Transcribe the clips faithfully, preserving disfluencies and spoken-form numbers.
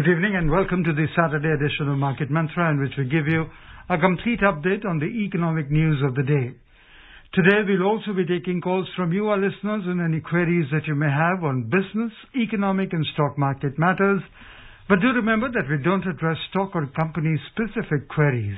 Good evening and welcome to the Saturday edition of Market Mantra, in which we give you a complete update on the economic news of the day. Today we'll also be taking calls from you, our listeners, and any queries that you may have on business, economic and stock market matters. But do remember that we don't address stock or company-specific queries.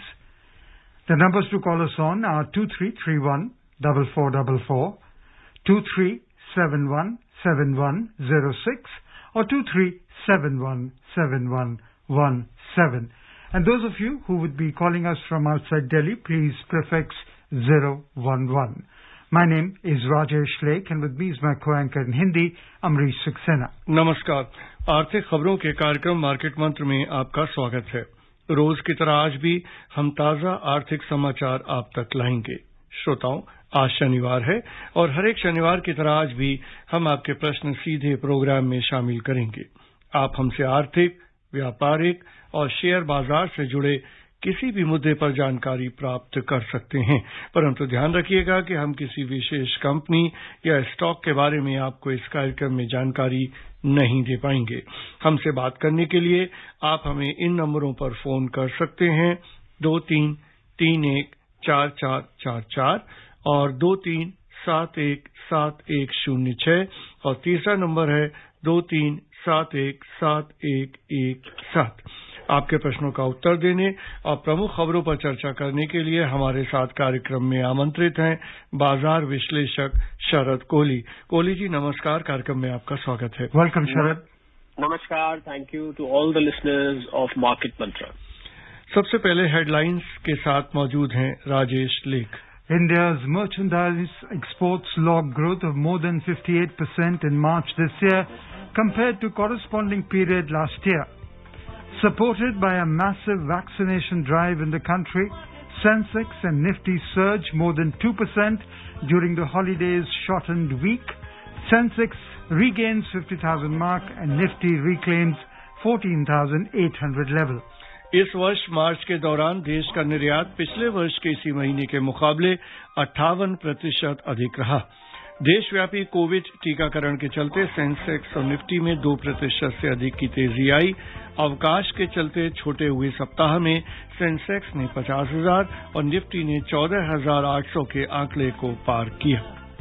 The numbers to call us on are two three three one, four four four four, two three seven one, seven one zero six, or two three seven one, seven one one seven. And those of you who would be calling us from outside Delhi, please prefix zero one one. My name is Rajesh Lake, and with me is my co-anchor in Hindi, Amrish Saxena. नमस्कार। आर्थिक खबरों के कार्यक्रम market मंत्र में आपका स्वागत है। रोज की तरह आज भी हम ताजा आर्थिक समाचार आप तक लाएंगे। श्रोताओं, आज शनिवार है और हर एक शनिवार की तरह आज भी हम आपके प्रश्न सीधे प्रोग्राम में शामिल करेंगे। आप हमसे आर्थिक, व्यापारिक और शेयर बाजार से जुड़े किसी भी मुद्दे पर जानकारी प्राप्त कर सकते हैं, परंतु ध्यान रखिएगा कि हम किसी विशेष कंपनी या स्टॉक के बारे में आपको इस कार्यक्रम में जानकारी नहीं दे पाएंगे। हमसे बात करने के लिए आप हमें इन नंबरों पर फोन कर सकते हैं, दो तीन तीन एक चार चार चार चार और दो तीन सात एक सात एक शून्य छह, और तीसरा नंबर है दो तीन सात एक सात एक एक सात। आपके प्रश्नों का उत्तर देने और प्रमुख खबरों पर चर्चा करने के लिए हमारे साथ कार्यक्रम में आमंत्रित हैं बाजार विश्लेषक शरद कोहली। कोहली जी नमस्कार, कार्यक्रम में आपका स्वागत है। वेलकम शरद। नमस्कार, thank you to all the listeners of market mantra. सबसे पहले हेडलाइंस के साथ मौजूद हैं राजेश लेख। India's merchandise exports logged growth of more than fifty-eight percent in March this year compared to corresponding period last year. Supported by a massive vaccination drive in the country, Sensex and Nifty surged more than two percent during the holidays shortened week. Sensex regains fifty thousand mark and Nifty reclaims fourteen thousand eight hundred level. इस वर्ष मार्च के दौरान देश का निर्यात पिछले वर्ष के इसी महीने के मुकाबले अट्ठावन प्रतिशत अधिक रहा। देशव्यापी कोविड टीकाकरण के चलते सेंसेक्स और निफ्टी में दो प्रतिशत से अधिक की तेजी आई। अवकाश के चलते छोटे हुए सप्ताह में सेंसेक्स ने पचास हजार और निफ्टी ने चौदह हजार आठ सौ के आंकड़े को पार किया।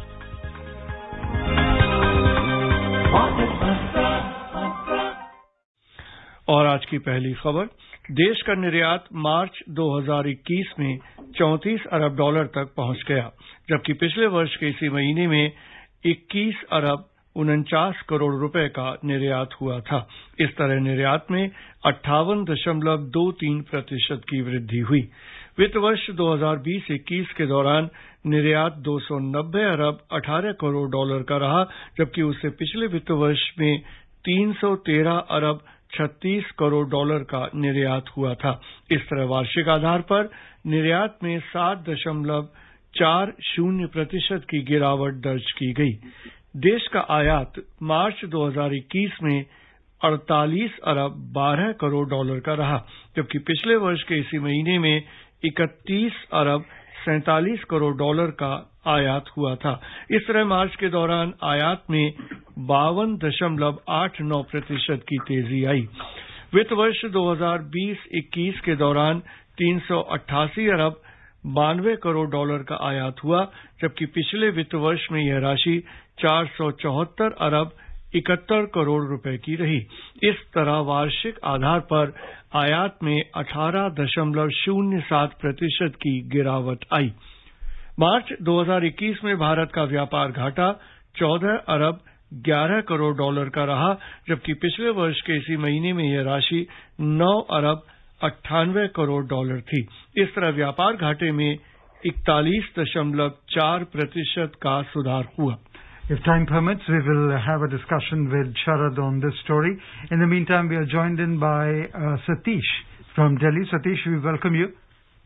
और आज की पहली खबर, देश का निर्यात मार्च दो हज़ार इक्कीस में चौंतीस अरब डॉलर तक पहुंच गया, जबकि पिछले वर्ष के इसी महीने में इक्कीस अरब उनचास करोड़ रुपए का निर्यात हुआ था। इस तरह निर्यात में अट्ठावन दशमलव दो तीन प्रतिशत की वृद्धि हुई। वित्त वर्ष दो हज़ार बीस इक्कीस के दौरान निर्यात दो सौ नब्बे अरब अठारह करोड़ डॉलर का रहा, जबकि उससे पिछले वित्त वर्ष में तीन सौ तेरह अरब छत्तीस करोड़ डॉलर का निर्यात हुआ था। इस तरह वार्षिक आधार पर निर्यात में सात दशमलव चार शून्य प्रतिशत की गिरावट दर्ज की गई। देश का आयात मार्च दो हज़ार इक्कीस में अड़तालीस अरब बारह करोड़ डॉलर का रहा, जबकि पिछले वर्ष के इसी महीने में इकतीस अरब सैंतालीस करोड़ डॉलर का आयात हुआ था। इस तरह मार्च के दौरान आयात में बावन दशमलव आठ नौ प्रतिशत की तेजी आई। वित्त वर्ष दो हज़ार बीस इक्कीस के दौरान तीन सौ अट्ठासी अरब बानवे करोड़ डॉलर का आयात हुआ, जबकि पिछले वित्त वर्ष में यह राशि चार सौ चौहत्तर अरब इकहत्तर करोड़ रुपए की रही। इस तरह वार्षिक आधार पर आयात में अठारह दशमलव शून्य सात प्रतिशत की गिरावट आई। मार्च दो हज़ार इक्कीस में भारत का व्यापार घाटा चौदह अरब ग्यारह करोड़ डॉलर का रहा, जबकि पिछले वर्ष के इसी महीने में यह राशि नौ अरब अट्ठानवे करोड़ डॉलर थी। इस तरह व्यापार घाटे में इकतालीस दशमलव चार प्रतिशत का सुधार हुआ। If time permits, we will have a discussion with Sharad on this story. In the meantime, we are joined in by uh, Satish from Delhi. Satish, we welcome you.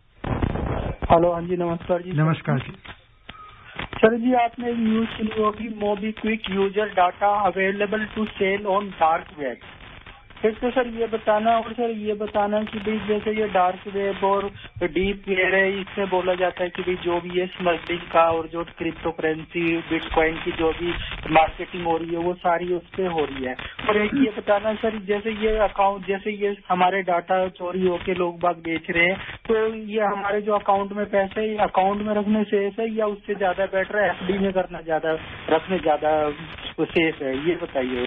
Hello, हाँ जी, नमस्कार जी। नमस्कार जी। सर जी, आपने news सुनी होगी, MobiKwik user data available to sell on dark web. एक तो sir ये बताना और सर ये बताना कि भाई जैसे ये डार्क वेब और डीप वेब है, इसमें बोला जाता है कि भाई जो भी ये स्मगलिंग का और जो क्रिप्टो करेंसी बिटकॉइन की जो भी मार्केटिंग हो रही है वो सारी उस पे हो रही है। और एक ये बताना सर, जैसे ये अकाउंट जैसे ये हमारे डाटा चोरी होके लोग बाग बेच रहे हैं, तो ये हमारे जो अकाउंट में पैसे ये अकाउंट में रखने से सेफ है या उससे ज्यादा बेटर है एफडी में करना ज्यादा रखने ज्यादा सेफ है, ये बताइए।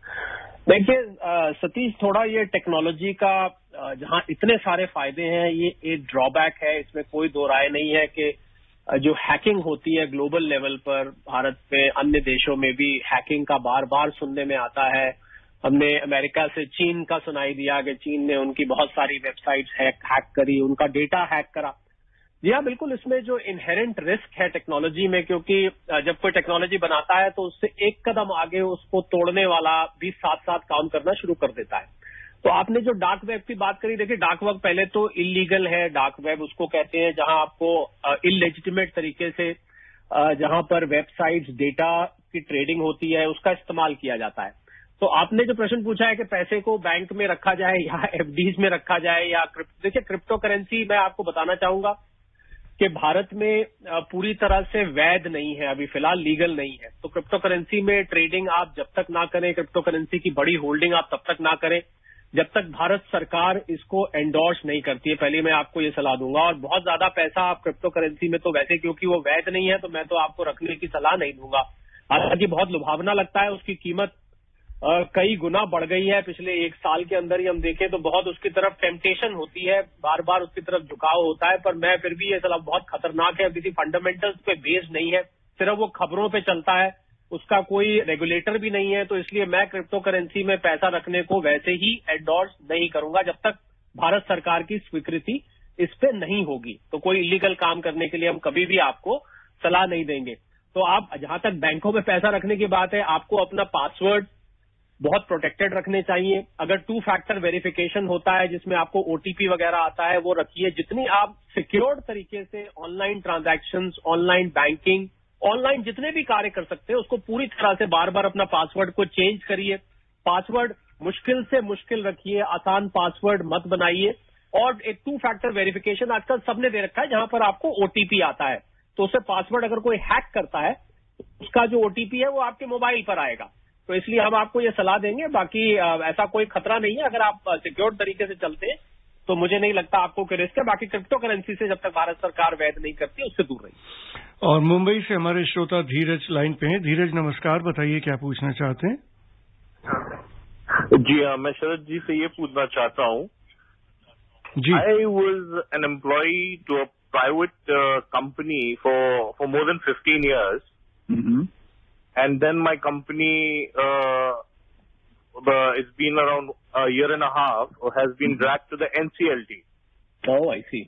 देखिए सतीश, थोड़ा ये टेक्नोलॉजी का जहां इतने सारे फायदे हैं, ये एक ड्रॉबैक है, इसमें कोई दो राय नहीं है कि जो हैकिंग होती है ग्लोबल लेवल पर, भारत में अन्य देशों में भी हैकिंग का बार बार सुनने में आता है। हमने अमेरिका से चीन का सुनाई दिया कि चीन ने उनकी बहुत सारी वेबसाइट्स हैक हैक करी, उनका डेटा हैक करा। जी हाँ, बिल्कुल, इसमें जो इनहेरेंट रिस्क है टेक्नोलॉजी में, क्योंकि जब कोई टेक्नोलॉजी बनाता है तो उससे एक कदम आगे उसको तोड़ने वाला भी साथ साथ काम करना शुरू कर देता है। तो आपने जो डार्क वेब की बात करी, देखिए डार्क वेब पहले तो इलीगल है। डार्क वेब उसको कहते हैं जहां आपको इलेजिटिमेट तरीके से जहां पर वेबसाइट्स डेटा की ट्रेडिंग होती है उसका इस्तेमाल किया जाता है। तो आपने जो प्रश्न पूछा है कि पैसे को बैंक में रखा जाए या एफडीज में रखा जाए या देखिए क्रिप्टो करेंसी, मैं आपको बताना चाहूंगा कि भारत में पूरी तरह से वैध नहीं है, अभी फिलहाल लीगल नहीं है। तो क्रिप्टो करेंसी में ट्रेडिंग आप जब तक ना करें, क्रिप्टो करेंसी की बड़ी होल्डिंग आप तब तक ना करें जब तक भारत सरकार इसको एंडोर्स नहीं करती है। पहले मैं आपको ये सलाह दूंगा। और बहुत ज्यादा पैसा आप क्रिप्टो करेंसी में तो वैसे क्योंकि वो वैध नहीं है तो मैं तो आपको रखने की सलाह नहीं दूंगा। हालांकि बहुत लुभावना लगता है, उसकी कीमत Uh, कई गुना बढ़ गई है पिछले एक साल के अंदर ही हम देखें तो बहुत उसकी तरफ टेम्पटेशन होती है, बार बार उसकी तरफ झुकाव होता है। पर मैं फिर भी ये सलाह बहुत खतरनाक है, किसी फंडामेंटल्स पे बेस्ड नहीं है, सिर्फ वो खबरों पे चलता है, उसका कोई रेगुलेटर भी नहीं है। तो इसलिए मैं क्रिप्टो करेंसी में पैसा रखने को वैसे ही एंडोर्स नहीं करूंगा जब तक भारत सरकार की स्वीकृति इस पे नहीं होगी। तो कोई इलीगल काम करने के लिए हम कभी भी आपको सलाह नहीं देंगे। तो आप जहां तक बैंकों में पैसा रखने की बात है, आपको अपना पासवर्ड बहुत प्रोटेक्टेड रखने चाहिए। अगर टू फैक्टर वेरिफिकेशन होता है जिसमें आपको ओटीपी वगैरह आता है वो रखिए। जितनी आप सिक्योर्ड तरीके से online transactions, online banking, online जितने भी कार्य कर सकते हैं उसको पूरी तरह से बार बार अपना पासवर्ड को चेंज करिए। पासवर्ड मुश्किल से मुश्किल रखिए, आसान पासवर्ड मत बनाइए। और एक टू फैक्टर वेरिफिकेशन आजकल सबने दे रखा है जहां पर आपको ओटीपी आता है, तो उससे पासवर्ड अगर कोई हैक करता है उसका जो ओटीपी है वो आपके मोबाइल पर आएगा। तो इसलिए हम आपको ये सलाह देंगे। बाकी ऐसा कोई खतरा नहीं है, अगर आप सिक्योर तरीके से चलते हैं तो मुझे नहीं लगता आपको कोई रिस्क है। बाकी क्रिप्टो करेंसी से जब तक भारत सरकार वैध नहीं करती उससे दूर रहिए। और मुंबई से हमारे श्रोता धीरज लाइन पे हैं। धीरज नमस्कार, बताइए क्या पूछना चाहते हैं। जी हाँ, मैं शरद जी से ये पूछना चाहता हूँ जी। I was an employee to a private company for for more than fifteen years and then my company uh, the, it's been around a year and a half or has been dragged to the N C L T. Oh, I see.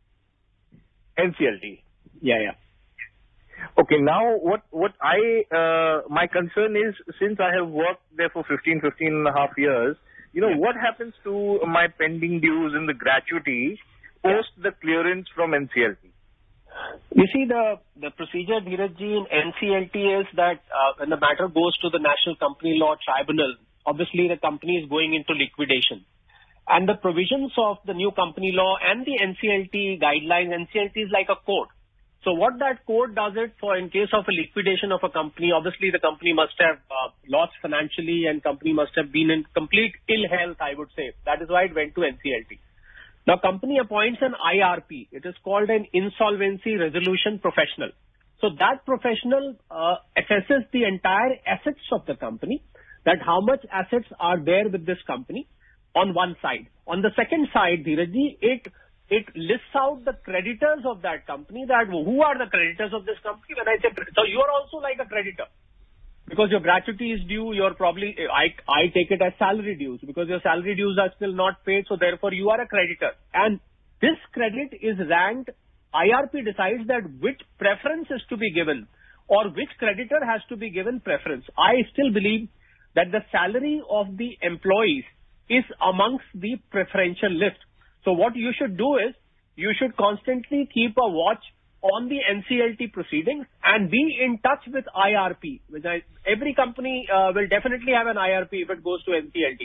N C L T. Yeah, yeah. Okay, now what what I uh, my concern is, since I have worked there for fifteen, fifteen and a half years, you know, yeah. What happens to my pending dues in the gratuity post yeah. the clearance from N C L T? You see, the the procedure, Dheeraj ji, in N C L T is that uh, when the matter goes to the National Company Law Tribunal, obviously the company is going into liquidation. And the provisions of the new company law and the N C L T guidelines, N C L T is like a code. So what that code does it for in case of a liquidation of a company, obviously the company must have uh, lost financially and company must have been in complete ill health, I would say. That is why it went to N C L T. Now, company appoints an I R P. It is called an insolvency resolution professional. So that professional uh, assesses the entire assets of the company, that how much assets are there with this company on one side. On the second side, Dheerajji, it it lists out the creditors of that company, that who are the creditors of this company. When I say, so you are also like a creditor. Because your gratuity is due, you're probably, I, I take it as salary dues, because your salary dues are still not paid, so therefore you are a creditor. And this credit is ranked, I R P decides that which preference is to be given, or which creditor has to be given preference. I still believe that the salary of the employees is amongst the preferential list. So what you should do is, you should constantly keep a watch on the N C L T proceedings and be in touch with I R P. Which I, every company uh, will definitely have an I R P if it goes to N C L T.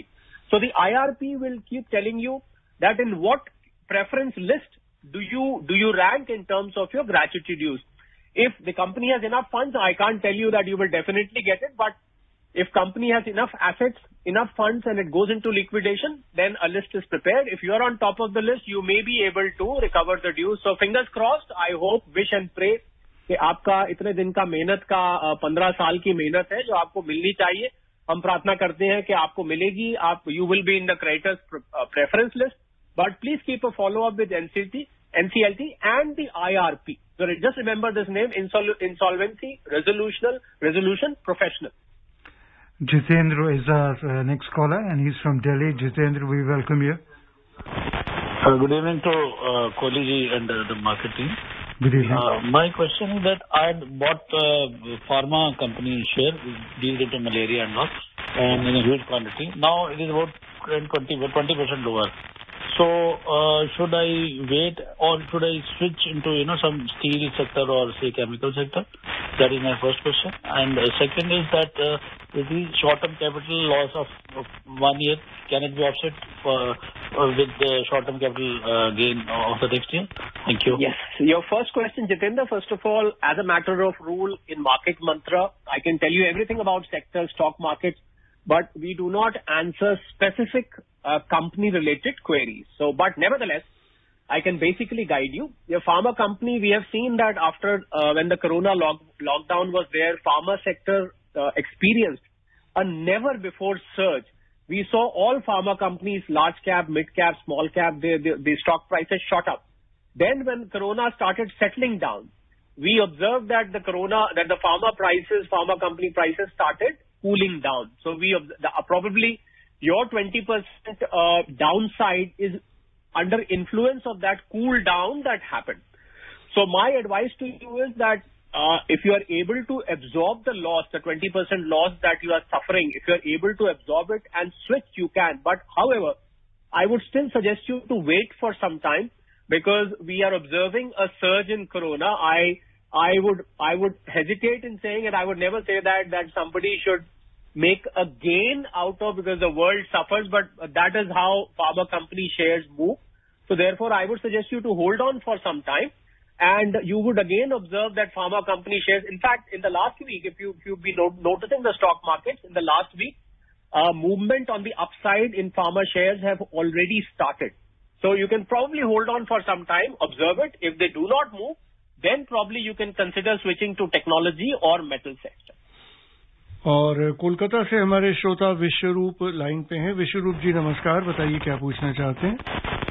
So the I R P will keep telling you that in what preference list do you do you rank in terms of your gratuity dues. If the company has enough funds, I can't tell you that you will definitely get it, but if company has enough assets, enough funds, and it goes into liquidation, then a list is prepared. If you are on top of the list, you may be able to recover the dues. So fingers crossed, I hope, wish and pray कि आपका इतने दिन का मेहनत का पंद्रह साल की मेहनत है जो आपको मिलनी चाहिए. हम प्रार्थना करते हैं कि आपको मिलेगी. आप you will be in the creditors preference list, but please keep a follow up with N C L T, N C L T and the I R P. So just remember this name: Insol- Insolvency Resolution Resolution Professional. Jitendra is our uh, next caller, and he's from Delhi. Jitendra, we welcome you. Uh, good evening to uh, Kohli ji and uh, the market team. Good evening. Uh, my question is that I had bought uh, pharma company share, deals into malaria and all, and in a huge quantity. Now it is about twenty percent lower. So uh, should I wait or should I switch into you know some steel sector or say chemical sector? That is my first question. And uh, second is that uh, with the short-term capital loss of, of one year, can it be offset for, uh, with the short-term capital uh, gain of the next year? Thank you. Yes. Your first question, Jitendra, first of all, as a matter of rule in Market Mantra, I can tell you everything about sectors, stock markets, but we do not answer specific uh, company-related queries. So, but nevertheless, I can basically guide you. Your pharma company, we have seen that after uh, when the corona lock, lockdown was there, pharma sector uh, experienced a never-before surge. We saw all pharma companies, large cap, mid cap, small cap, the, the, the stock prices shot up. Then when corona started settling down, we observed that the corona, that the pharma prices, pharma company prices started cooling down. So we the, uh, probably your twenty percent uh, downside is under influence of that cool down that happened. So my advice to you is that uh, if you are able to absorb the loss, the twenty percent loss that you are suffering, if you are able to absorb it and switch, you can. But however, I would still suggest you to wait for some time because we are observing a surge in corona. I I would I would hesitate in saying it. I would never say that that somebody should make a gain out of because the world suffers, but that is how pharma company shares move. So therefore, I would suggest you to hold on for some time, and you would again observe that pharma company shares. In fact, in the last week, if you if you've been noticing the stock markets in the last week, uh, movement on the upside in pharma shares have already started. So you can probably hold on for some time, observe it. If they do not move, then probably you can consider switching to technology or metal sector. और कोलकाता से हमारे श्रोता विश्वरूप line पे हैं. विश्वरूप जी नमस्कार, बताइए क्या पूछना चाहते हैं.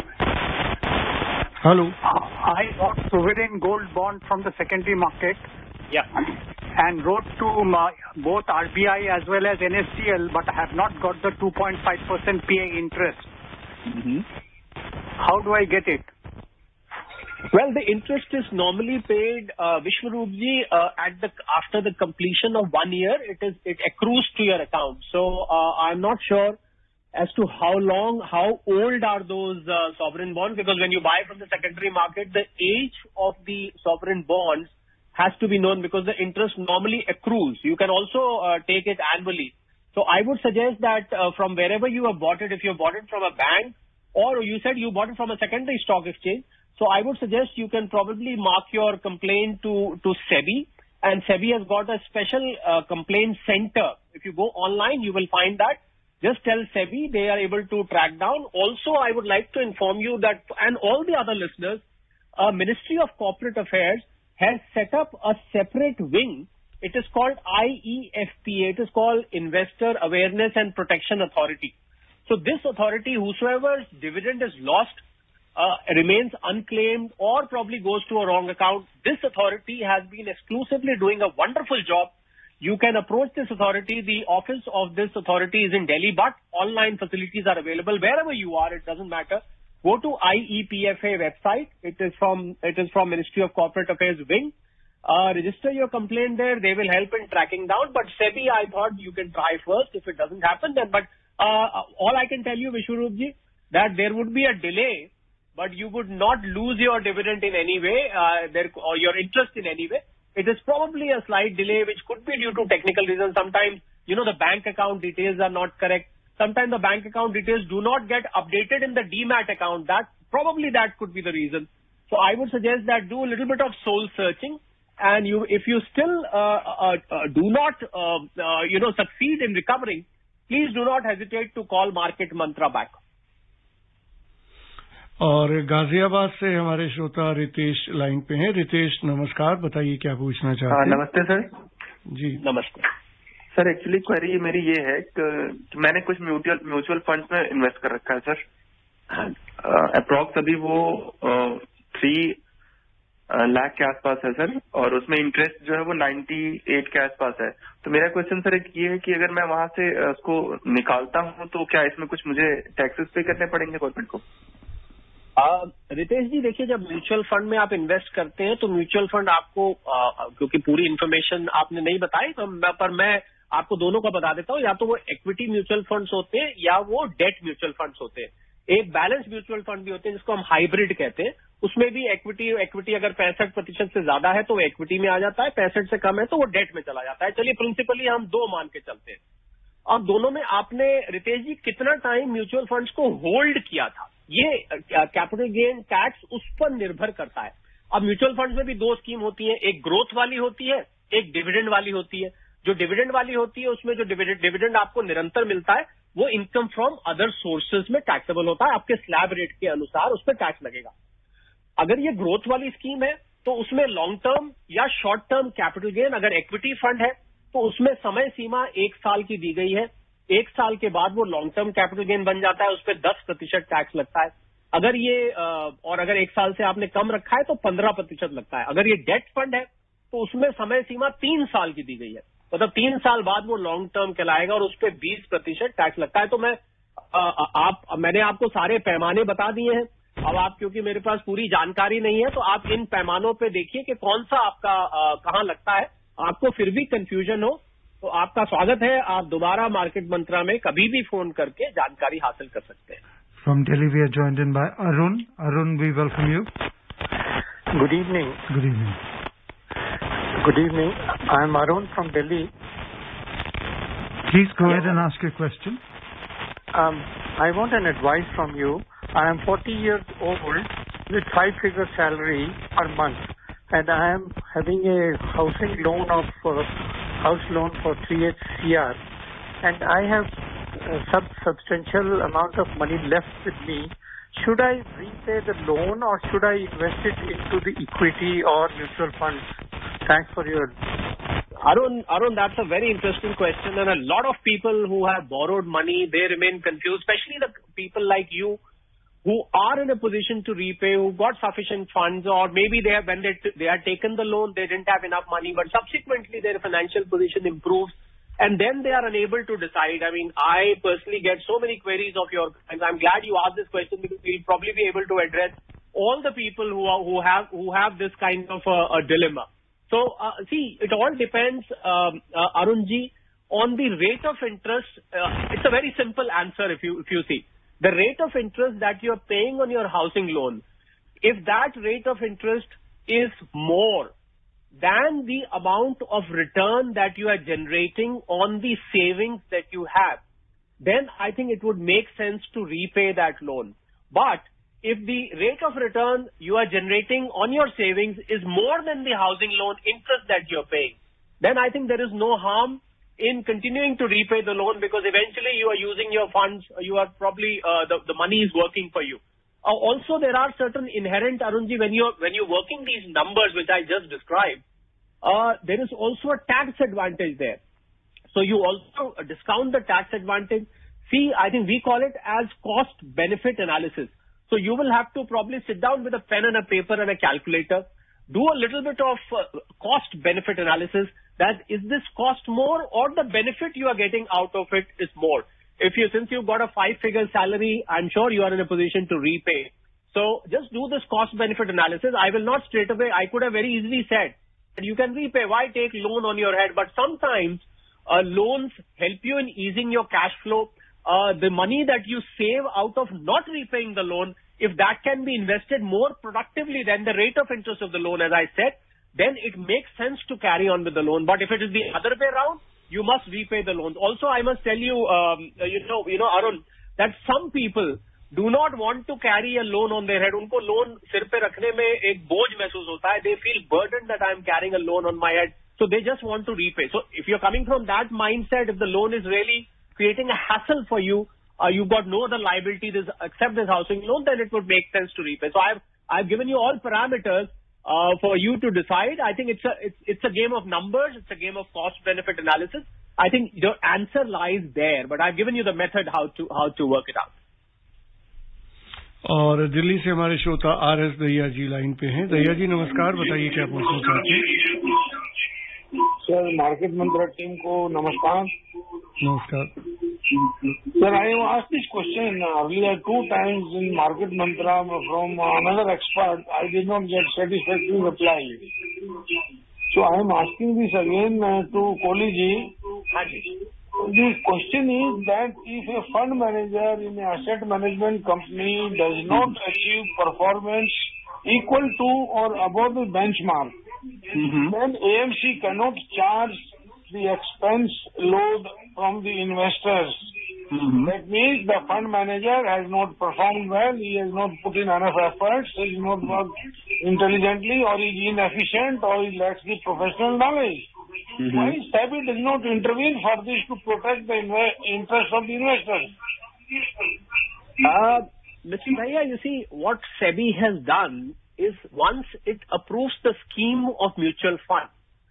Hello. I bought sovereign gold bond from the secondary market. Yeah. And wrote to my, both R B I as well as N S D L, but I have not got the two point five percent P A interest. Mm-hmm. How do I get it? Well, the interest is normally paid, uh, Vishwarupji, uh, at the after the completion of one year. It is it accrues to your account. So uh, I'm not sure as to how long, how old are those uh, sovereign bonds, because when you buy from the secondary market, the age of the sovereign bonds has to be known because the interest normally accrues. You can also uh, take it annually. So I would suggest that uh, from wherever you have bought it, if you have bought it from a bank, or you said you bought it from a secondary stock exchange, so I would suggest you can probably mark your complaint to, to SEBI, and SEBI has got a special uh, complaint center. If you go online, you will find that. Just tell SEBI, they are able to track down. Also, I would like to inform you that, and all the other listeners, uh, Ministry of Corporate Affairs has set up a separate wing. It is called I E F P A. It is called Investor Awareness and Protection Authority. So this authority, whosoever's dividend is lost, Uh, remains unclaimed or probably goes to a wrong account, this authority has been exclusively doing a wonderful job. You can approach this authority. The office of this authority is in Delhi, but online facilities are available wherever you are. It doesn't matter. Go to I E P F A website. It is from it is from Ministry of Corporate Affairs wing. Uh, register your complaint there. They will help in tracking down. But SEBI, I thought you can try first. If it doesn't happen, then but uh, all I can tell you, Vishwarupji, that there would be a delay. But you would not lose your dividend in any way, uh, there, or your interest in any way. It is probably a slight delay which could be due to technical reasons. Sometimes, you know, the bank account details are not correct. sometimes the bank account details do not get updated in the demat account. That probably that could be the reason. So I would suggest that do a little bit of soul searching, and you, if you still uh, uh, uh, do not, uh, uh, you know, succeed in recovering, please do not hesitate to call Market Mantra back. और गाजियाबाद से हमारे श्रोता Ritesh line पे हैं। रितेश नमस्कार, बताइए क्या पूछना चाहते हैं। नमस्ते सर। जी नमस्ते सर। एक्चुअली क्वेरी मेरी ये है कि मैंने कुछ म्यूचुअल म्यूचुअल फंड्स में इन्वेस्ट कर रखा है सर। अप्रॉक्स अभी वो थ्री लाख के आसपास है सर, और उसमें इंटरेस्ट जो है वो नाइन्टी एट के आसपास है। तो मेरा क्वेश्चन सर एक ये है कि अगर मैं वहां से उसको निकालता हूं तो क्या इसमें कुछ मुझे टैक्सेस पे करने पड़ेंगे गवर्नमेंट को? रितेश जी देखिए, जब म्यूचुअल फंड में आप इन्वेस्ट करते हैं तो म्यूचुअल फंड आपको, आ, क्योंकि पूरी इन्फॉर्मेशन आपने नहीं बताई तो मैं, पर मैं आपको दोनों का बता देता हूँ। या तो वो इक्विटी म्यूचुअल फंड्स होते हैं या वो डेट म्यूचुअल फंड्स होते हैं। एक बैलेंस म्यूचुअल फंड भी होते हैं जिसको हम हाइब्रिड कहते हैं। उसमें भी इक्विटी इक्विटी अगर पैंसठ प्रतिशत से ज्यादा है तो वो इक्विटी में आ जाता है, पैंसठ से कम है तो वो डेट में चला जाता है। चलिए प्रिंसिपली हम दो मान के चलते हैं। अब दोनों में आपने रितेश जी कितना टाइम म्यूचुअल फंड्स को होल्ड किया था, ये कैपिटल गेन टैक्स उस पर निर्भर करता है। अब म्यूचुअल फंड्स में भी दो स्कीम होती है, एक ग्रोथ वाली होती है, एक डिविडेंड वाली होती है। जो डिविडेंड वाली होती है उसमें जो डिविडेंड डिविडेंड आपको निरंतर मिलता है वो इनकम फ्रॉम अदर सोर्सेज में टैक्सेबल होता है। आपके स्लैब रेट के अनुसार उस पर टैक्स लगेगा। अगर ये ग्रोथ वाली स्कीम है तो उसमें लॉन्ग टर्म या शॉर्ट टर्म कैपिटल गेन, अगर इक्विटी फंड है तो उसमें समय सीमा एक साल की दी गई है। एक साल के बाद वो लॉन्ग टर्म कैपिटल गेन बन जाता है, उस पर दस प्रतिशत टैक्स लगता है। अगर ये और अगर एक साल से आपने कम रखा है तो पंद्रह प्रतिशत लगता है। अगर ये डेट फंड है तो उसमें समय सीमा तीन साल की दी गई है, मतलब तीन साल बाद वो लॉन्ग टर्म कहलाएगा और उस पर बीस प्रतिशत टैक्स लगता है। तो मैं आप मैंने आपको सारे पैमाने बता दिए हैं। अब आप, क्योंकि मेरे पास पूरी जानकारी नहीं है, तो आप इन पैमानों पे देखिए कि कौन सा आपका कहाँ लगता है। आपको फिर भी कंफ्यूजन हो तो आपका स्वागत है, आप दोबारा मार्केट मंत्रा में कभी भी फोन करके जानकारी हासिल कर सकते हैं। From Delhi we are joined in by Arun. Arun, we welcome you. Good evening. Good evening. Good evening. I am Arun from Delhi. Please go yeah. ahead and ask your question. Um, I want an advice from you. I am forty years old with five-figure salary per month, and I am having a housing loan of uh, house loan for three C R, and I have a sub substantial amount of money left with me. Should I repay the loan or should I invest it into the equity or mutual funds? Thanks for your... Arun, Arun, that's a very interesting question, and a lot of people who have borrowed money, they remain confused, especially the people like you who are in a position to repay, who got sufficient funds, or maybe they have, when they, they had taken the loan, they didn't have enough money, but subsequently their financial position improves, and then they are unable to decide. I mean, I personally get so many queries of your, and I'm glad you asked this question because we'll probably be able to address all the people who are, who have, who have this kind of a, a dilemma. So, uh, see, it all depends, um, uh, Arunji, on the rate of interest. Uh, it's a very simple answer if you, if you see. The rate of interest that you're paying on your housing loan, if that rate of interest is more than the amount of return that you are generating on the savings that you have, then I think it would make sense to repay that loan. But if the rate of return you are generating on your savings is more than the housing loan interest that you're paying, then I think there is no harm in continuing to repay the loan, because eventually you are using your funds, you are probably, uh, the, the money is working for you. Uh, also, there are certain inherent, Arunji, when you're, when you're working these numbers which I just described, uh, there is also a tax advantage there. So you also discount the tax advantage. See, I think we call it as cost benefit analysis. So you will have to probably sit down with a pen and a paper and a calculator, do a little bit of uh, cost benefit analysis, that is this cost more or the benefit you are getting out of it is more. If you, since you've got a five figure salary, I'm sure you are in a position to repay. So just do this cost benefit analysis. I will not straight away, I could have very easily said that you can repay, why take loan on your head? But sometimes uh, loans help you in easing your cash flow. Uh, the money that you save out of not repaying the loan, if that can be invested more productively than the rate of interest of the loan, as I said, then it makes sense to carry on with the loan. But if it is the other way around, you must repay the loans. Also, I must tell you, um, you know, you know, Arun, that some people do not want to carry a loan on their head. उनको loan सिर पे रखने में एक बोझ महसूस होता है. They feel burdened that I am carrying a loan on my head. So they just want to repay. So if you're coming from that mindset, if the loan is really creating a hassle for you, uh, you've got no other liability this, except this housing loan, then it would make sense to repay. So I've I've given you all parameters uh, for you to decide. I think it's a it's it's a game of numbers. It's a game of cost benefit analysis. I think your answer lies there, but I've given you the method how to how to work it out. और दिल्ली से हमारे श्रोता R S Dahiya ji line पे हैं. दहिया जी नमस्कार, बताइए क्या पूछना चाहते हैं. सर, मार्केट मंत्रा टीम को नमस्कार. नमस्कार sir. I have asked this question earlier two times in market mantra from another expert. I did not get satisfactory reply. So I am asking this again to Kohli ji. हाँ जी. The question is that if a fund manager in an asset management company does not achieve performance equal to or above the benchmark, mm-hmm. then A M C cannot charge the expense load from the investors. Mm-hmm. That means the fund manager has not performed well, he has not put in enough efforts, he has not worked intelligently, or he is inefficient, or he lacks the professional knowledge. Mm-hmm. Why SEBI does not intervene for this to protect the interest of the investors? Uh, Mister Dahiya, you see, what SEBI has done is once it approves the scheme of mutual fund,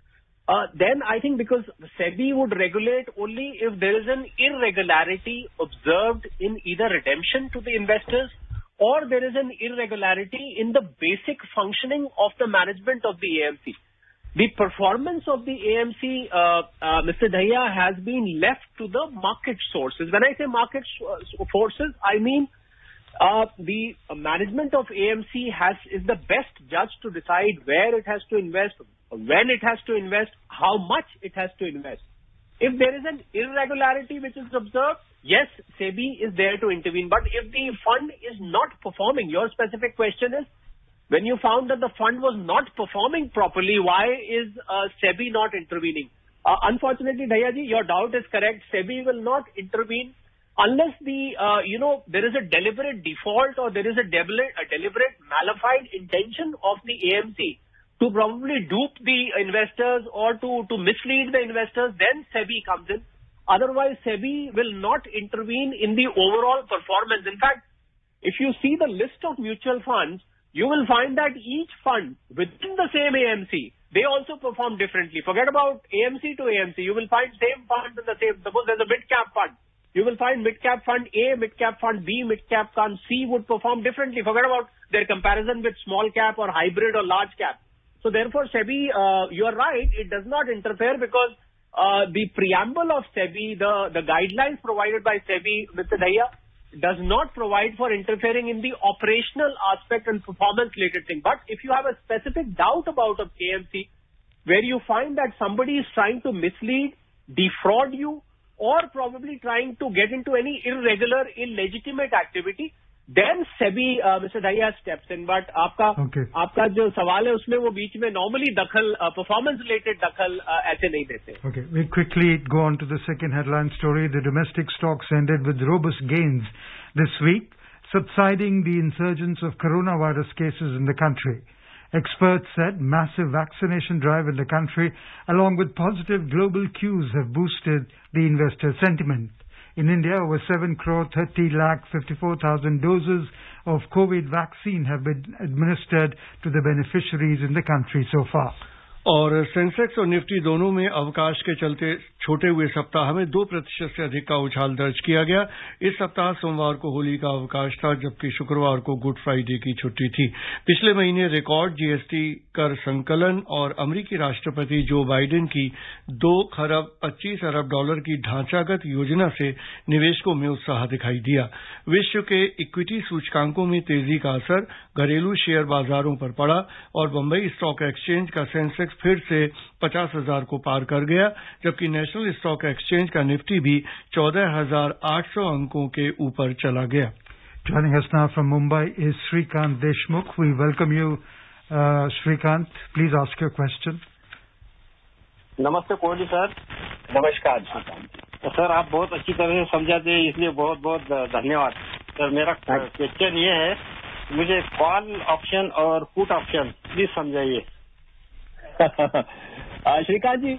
uh, then I think because SEBI would regulate only if there is an irregularity observed in either redemption to the investors or there is an irregularity in the basic functioning of the management of the A M C. The performance of the A M C, uh, uh, Mister Dahiya, has been left to the market sources. When I say market forces, I mean uh, the management of A M C has is the best judge to decide where it has to invest, when it has to invest, how much it has to invest. If there is an irregularity which is observed, yes, SEBI is there to intervene. But if the fund is not performing, your specific question is, when you found that the fund was not performing properly, why is uh, SEBI not intervening? Uh, unfortunately, Dahiya ji, your doubt is correct. SEBI will not intervene unless the, uh, you know, there is a deliberate default or there is a deliberate, a deliberate malified intention of the A M C to probably dupe the investors or to, to mislead the investors, then SEBI comes in. Otherwise, SEBI will not intervene in the overall performance. In fact, if you see the list of mutual funds, you will find that each fund within the same A M C, they also perform differently. Forget about A M C to A M C. You will find same funds in the same. Suppose there's a mid-cap fund. You will find mid-cap fund A, mid-cap fund B, mid-cap fund C would perform differently. Forget about their comparison with small cap or hybrid or large cap. So therefore, SEBI, uh, you are right, it does not interfere because uh, the preamble of SEBI, the, the guidelines provided by SEBI, Mister Dahiya, does not provide for interfering in the operational aspect and performance-related thing. But if you have a specific doubt about a A M C, where you find that somebody is trying to mislead, defraud you, or probably trying to get into any irregular, illegitimate activity, then SEBI, uh, Mister Dahiya, steps in. But आपका okay. आपका जो सवाल है उसमें वो बीच में normally दखल, uh, performance-related दखल uh, ऐसे नहीं देते. Okay, we quickly go on to the second headline story. The domestic stocks ended with robust gains this week, subsiding the insurgence of coronavirus cases in the country. Experts said massive vaccination drive in the country, along with positive global cues, have boosted the investor sentiment. In India, over seven crore thirty lakh fifty-four thousand doses of COVID vaccine have been administered to the beneficiaries in the country so far. और Sensex और Nifty दोनों में अवकाश के चलते छोटे हुए सप्ताह में दो प्रतिशत से अधिक का उछाल दर्ज किया गया. इस सप्ताह सोमवार को होली का अवकाश था, जबकि शुक्रवार को गुड फ्राइडे की छुट्टी थी. पिछले महीने रिकॉर्ड जीएसटी कर संकलन और अमेरिकी राष्ट्रपति जो बाइडेन की दो खरब पच्चीस अरब डॉलर की ढांचागत योजना से निवेशकों में उत्साह दिखाई दिया. विश्व के इक्विटी सूचकांकों में तेजी का असर घरेलू शेयर बाजारों पर पड़ा और बंबई स्टॉक एक्सचेंज का सेंसेक्स फिर से पचास हजार को पार कर गया, जबकि नेशनल स्टॉक एक्सचेंज का निफ्टी भी चौदह हजार आठ सौ अंकों के ऊपर चला गया. Joining us now from Mumbai is Shrikant Deshmukh. We welcome you, uh, Shrikant. Please ask your question. नमस्ते कोहली सर। नमस्कार जी। तो सर आप बहुत अच्छी तरह से समझाते हैं, इसलिए बहुत बहुत धन्यवाद सर। मेरा क्वेश्चन ये है, मुझे कॉल ऑप्शन और पुट ऑप्शन प्लीज समझाइए। श्रीकांत जी,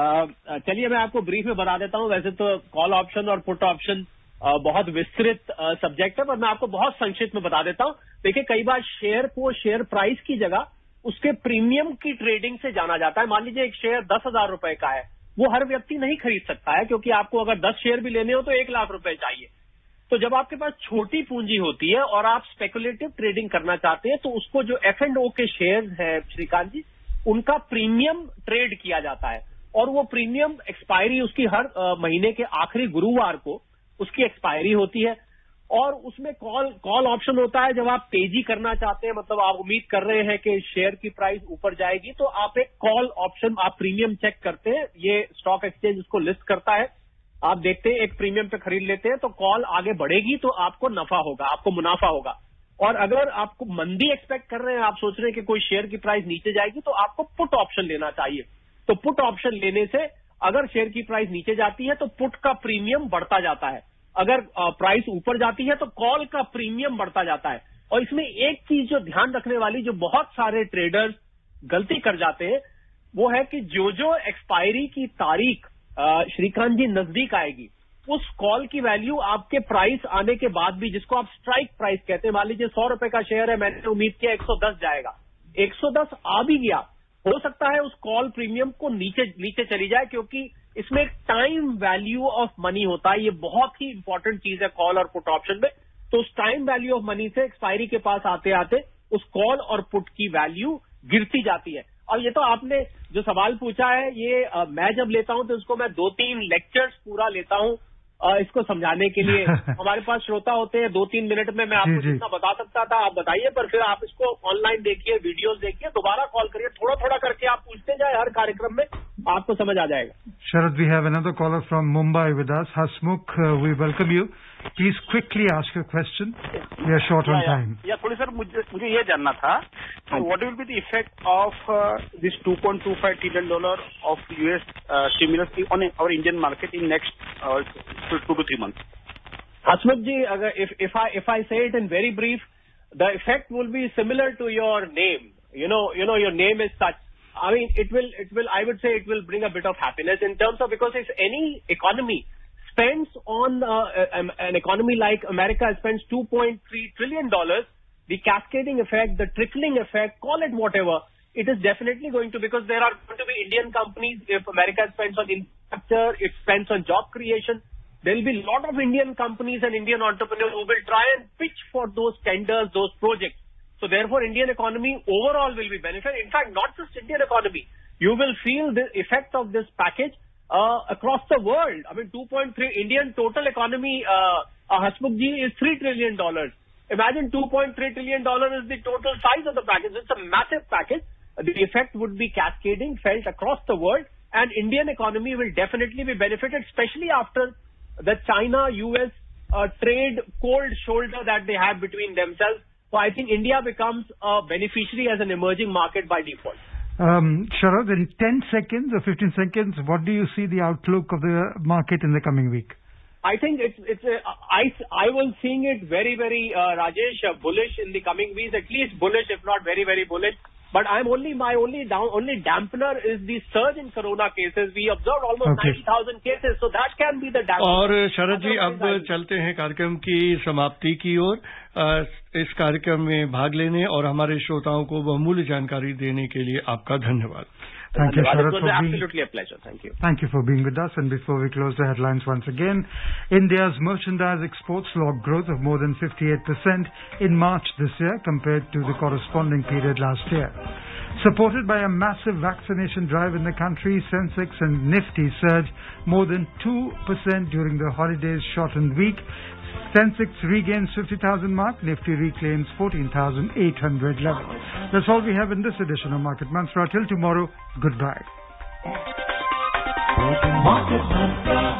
चलिए मैं आपको ब्रीफ में बता देता हूँ। वैसे तो कॉल ऑप्शन और पुट ऑप्शन बहुत विस्तृत सब्जेक्ट है, पर मैं आपको बहुत संक्षिप्त में बता देता हूँ। देखिए, कई बार शेयर को शेयर प्राइस की जगह उसके प्रीमियम की ट्रेडिंग से जाना जाता है। मान लीजिए एक शेयर दस हजार रुपए का है, वो हर व्यक्ति नहीं खरीद सकता है, क्योंकि आपको अगर दस शेयर भी लेने हो तो एक लाख रुपए चाहिए। तो जब आपके पास छोटी पूंजी होती है और आप स्पेकुलेटिव ट्रेडिंग करना चाहते हैं, तो उसको जो एफ एंड ओ के शेयर है श्रीकांत जी, उनका प्रीमियम ट्रेड किया जाता है, और वो प्रीमियम एक्सपायरी उसकी हर महीने के आखिरी गुरुवार को उसकी एक्सपायरी होती है। और उसमें कॉल कॉल ऑप्शन होता है, जब आप तेजी करना चाहते हैं, मतलब आप उम्मीद कर रहे हैं कि शेयर की प्राइस ऊपर जाएगी, तो आप एक कॉल ऑप्शन, आप प्रीमियम चेक करते हैं, ये स्टॉक एक्सचेंज उसको लिस्ट करता है, आप देखते हैं एक प्रीमियम पे खरीद लेते हैं, तो कॉल आगे बढ़ेगी तो आपको नफा होगा, आपको मुनाफा होगा। और अगर आपको मंदी एक्सपेक्ट कर रहे हैं, आप सोच रहे हैं कि कोई शेयर की प्राइस नीचे जाएगी, तो आपको पुट ऑप्शन लेना चाहिए। तो पुट ऑप्शन लेने से अगर शेयर की प्राइस नीचे जाती है तो पुट का प्रीमियम बढ़ता जाता है, अगर प्राइस ऊपर जाती है तो कॉल का प्रीमियम बढ़ता जाता है। और इसमें एक चीज जो ध्यान रखने वाली, जो बहुत सारे ट्रेडर्स गलती कर जाते हैं, वो है कि जो जो एक्सपायरी की तारीख श्रीकांत जी नजदीक आएगी, उस कॉल की वैल्यू आपके प्राइस आने के बाद भी, जिसको आप स्ट्राइक प्राइस कहते हैं, मान लीजिए सौ रुपए का शेयर है, मैंने उम्मीद किया एक सौ दस जाएगा, एक सौ दस आ भी गया, हो सकता है उस कॉल प्रीमियम को नीचे नीचे चली जाए, क्योंकि इसमें टाइम वैल्यू ऑफ मनी होता है। ये बहुत ही इंपॉर्टेंट चीज है कॉल और पुट ऑप्शन में। तो उस टाइम वैल्यू ऑफ मनी से एक्सपायरी के पास आते आते उस कॉल और पुट की वैल्यू गिरती जाती है। और ये तो आपने जो सवाल पूछा है, ये आ, मैं जब लेता हूं तो इसको मैं दो तीन लेक्चर्स पूरा लेता हूं इसको समझाने के लिए। हमारे पास श्रोता होते हैं, दो तीन मिनट में मैं आपको जितना बता सकता था आप बताइए, पर फिर आप इसको ऑनलाइन देखिए, वीडियोस देखिए, दोबारा कॉल करिए, थोड़ा थोड़ा करके आप पूछते जाए, हर कार्यक्रम में आपको समझ आ जाएगा। Sharad, we have another caller from Mumbai with us. Hasmukh, uh, we welcome you. Please quickly ask your question. We are short on time. या थोड़ी सर मुझे मुझे ये जानना था, what will be the effect of uh, this two point two five trillion dollar of U S uh, stimulus on our Indian market in next uh, two to three months? Hasmukh ji, agar if if I if I say it in very brief, the effect will be similar to your name. You know, you know, your name is such. I mean, it will it will I would say it will bring a bit of happiness in terms of, because if any economy spends on uh, an economy like America spends two point three trillion dollars, the cascading effect, the trickling effect, call it whatever, it is definitely going to, because there are going to be Indian companies. If America spends on infrastructure, it spends on job creation, there will be a lot of Indian companies and Indian entrepreneurs who will try and pitch for those tenders, those projects. So therefore, Indian economy overall will be benefited. In fact, not just Indian economy. You will feel the effect of this package uh, across the world. I mean, two point three Indian total economy, uh, uh, Hasmukh ji, is three trillion dollars. Imagine two point three trillion dollars is the total size of the package. It's a massive package. The effect would be cascading, felt across the world, and Indian economy will definitely be benefited, especially after the China-U S uh, trade cold shoulder that they have between themselves. So I think India becomes a beneficiary as an emerging market by default. Um, Sharad, in ten seconds or fifteen seconds, what do you see the outlook of the market in the coming week? I think it's it's a, I I was seeing it very very uh, Rajesh uh, bullish in the coming weeks, at least bullish, if not very very bullish. But I'm only my only down only dampener is the surge in corona cases. We observed almost okay. ninety thousand cases, so that can be the dampener. और शरद जी, अब चलते हैं कार्यक्रम की समाप्ति की ओर। इस कार्यक्रम में भाग लेने और हमारे श्रोताओं को बहुमूल्य जानकारी देने के लिए आपका धन्यवाद। Thank you, Sharad, it was for absolutely being, a pleasure. Thank you. Thank you for being with us. And before we close the headlines once again, India's merchandise exports logged growth of more than fifty-eight percent in March this year compared to the corresponding period last year. Supported by a massive vaccination drive in the country, Sensex and Nifty surged more than two percent during the holidays shortened week. Sensex regains fifty thousand mark, Nifty reclaims fourteen thousand eight hundred level. That's all we have in this edition of Market Mantra. Till tomorrow, goodbye. Market Mantra.